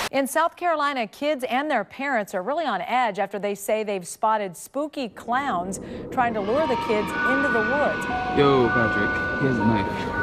In South Carolina, kids and their parents are really on edge after they say they've spotted spooky clowns trying to lure the kids into the woods. Yo, Patrick, here's a knife.